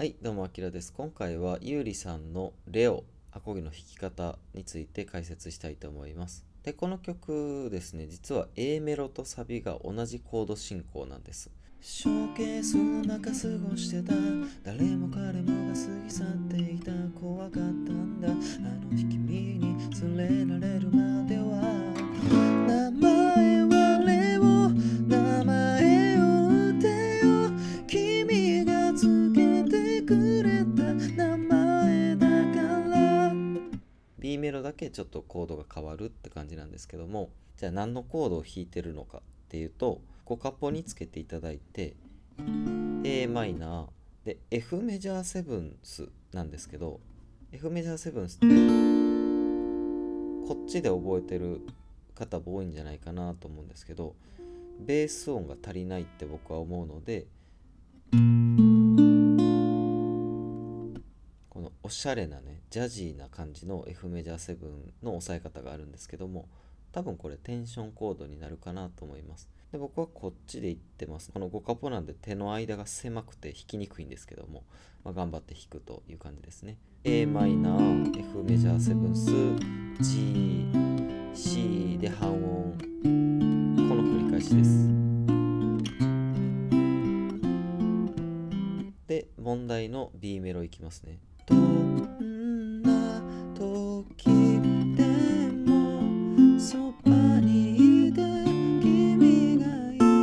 はい、どうも、あきらです。今回はゆうりさんのレオ、アコギの弾き方について解説したいと思います。で、この曲ですね、実は A メロとサビが同じコード進行なんです。ショーケースの中過ごしてた、誰も彼もが過ぎ去っていた、怖かったんだ、あの日君に連れられるまでは。名前はレオ、名前を打てよ、君がつけてくれた名前だから。 B メロだけちょっとコードが変わるって感じなんですけども、じゃあ何のコードを弾いてるのかっていうと、5カポにつけていただいて a マイナーで F メジャーセブンスなんですけど、 F メジャーセブンスってこっちで覚えてる方も多いんじゃないかなと思うんですけど、ベース音が足りないって僕は思うので、このおしゃれなねジャジーな感じの F メジャーセブンの押さえ方があるんですけども、多分これテンションコードになるかなと思います。で、僕はこっちでいってます。この5カポなんで手の間が狭くて弾きにくいんですけども、頑張って弾くという感じですね。 a マイナー F メジャーセブンス G C で半音、この繰り返しです。で、問題の B メロいきますね。どんな時でもそばにいて君がいる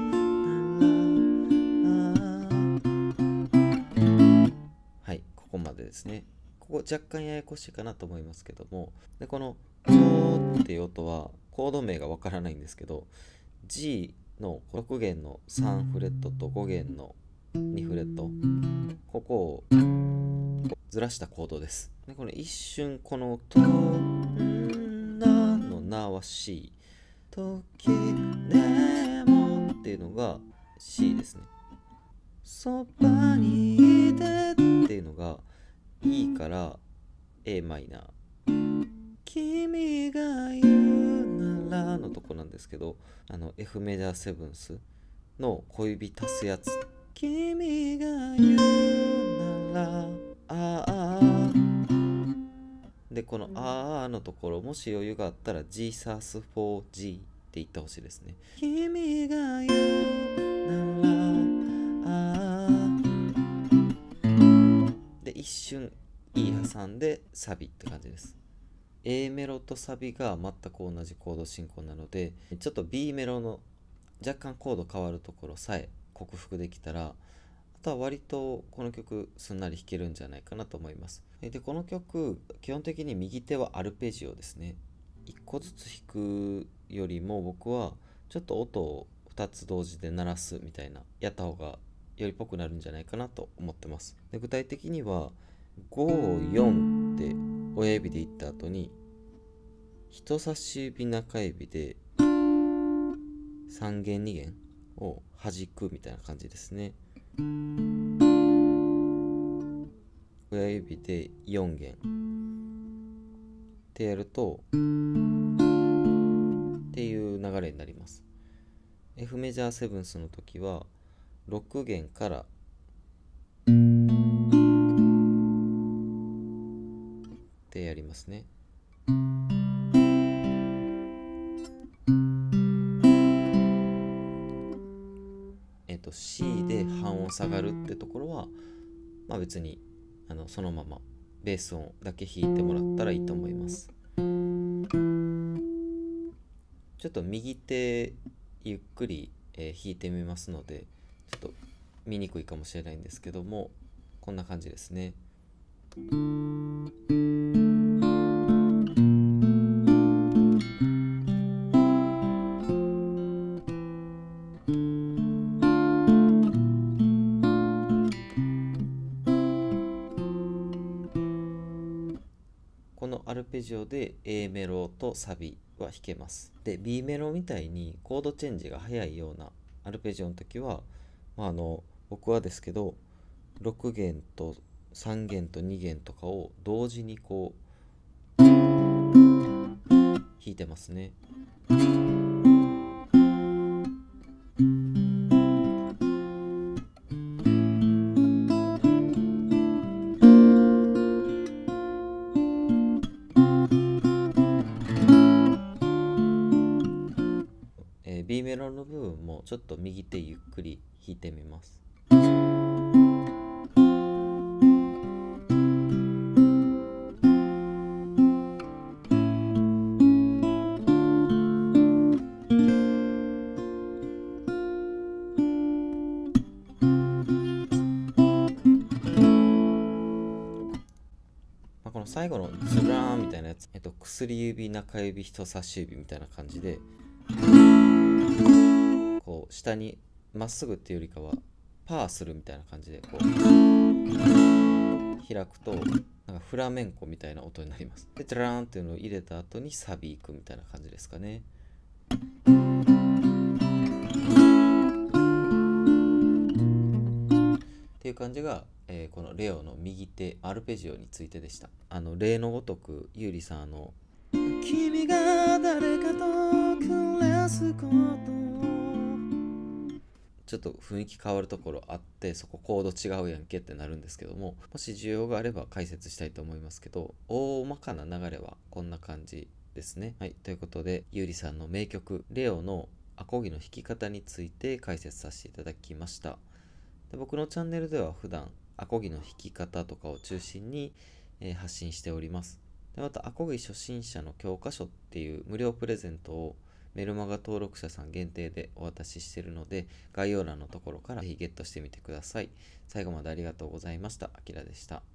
なら。はい、ここまでですね。ここ若干ややこしいかなと思いますけども、でこの「ド」っていう音はコード名がわからないんですけど、 G の6弦の3フレットと5弦の2フレット、ここをずらしたコードです。でこの一瞬この「とんな」の「な」は C、時でもっていうのが C ですね。そばにいてっていうのが E から A マイナー、君が言うならのとこなんですけど、F メジャーセブンスの小指足すやつ、君が言うならああで、このあーのところ、もし余裕があったら Jesus for G って言ってほしいですね。君が言うならあーで、一瞬 E 挟んでサビって感じです。A メロとサビが全く同じコード進行なので、ちょっと B メロの若干コード変わるところさえ克服できたら、あとは割とこの曲すんなり弾けるんじゃないかなと思います。で、この曲基本的に右手はアルペジオですね。1個ずつ弾くよりも僕はちょっと音を2つ同時で鳴らすみたいなやった方がよりっぽくなるんじゃないかなと思ってます。で、具体的には54って親指でいった後に人差し指中指で3弦2弦を弾くみたいな感じですね。親指で4弦ってやるとっていう流れになります。 F メジャーセブンスの時は6弦からってやりますね。C で半音下がるってところは、別にそのままベース音だけ弾いてもらったらいいと思います。ちょっと右手ゆっくり、弾いてみますので、ちょっと見にくいかもしれないんですけども、こんな感じですね。このアルペジオで A メロとサビは弾けます。で、B メロみたいにコードチェンジが早いようなアルペジオの時は、僕はですけど、6弦と3弦と2弦とかを同時にこう弾いてますね。 ちょっと右手ゆっくり弾いてみます。この最後のズラーンみたいなやつ、薬指、中指、人差し指みたいな感じで、こう下にまっすぐっていうよりかはパーするみたいな感じでこう開くとなんかフラメンコみたいな音になります。で、ズラーンっていうのを入れた後にサビいくみたいな感じですかね。っていう感じが、このレオの右手アルペジオについてでした。例のごとくゆうりさん君が誰かと暮らすことちょっと雰囲気変わるところあって、そこコード違うやんけってなるんですけども、もし需要があれば解説したいと思いますけど、大まかな流れはこんな感じですね。はい、ということでゆうりさんの名曲レオのアコギの弾き方について解説させていただきました。で、僕のチャンネルでは普段アコギの弾き方とかを中心に、発信しております。で、またアコギ初心者の教科書っていう無料プレゼントをメルマガ登録者さん限定でお渡ししているので、概要欄のところからぜひゲットしてみてください。最後までありがとうございました。あきらでした。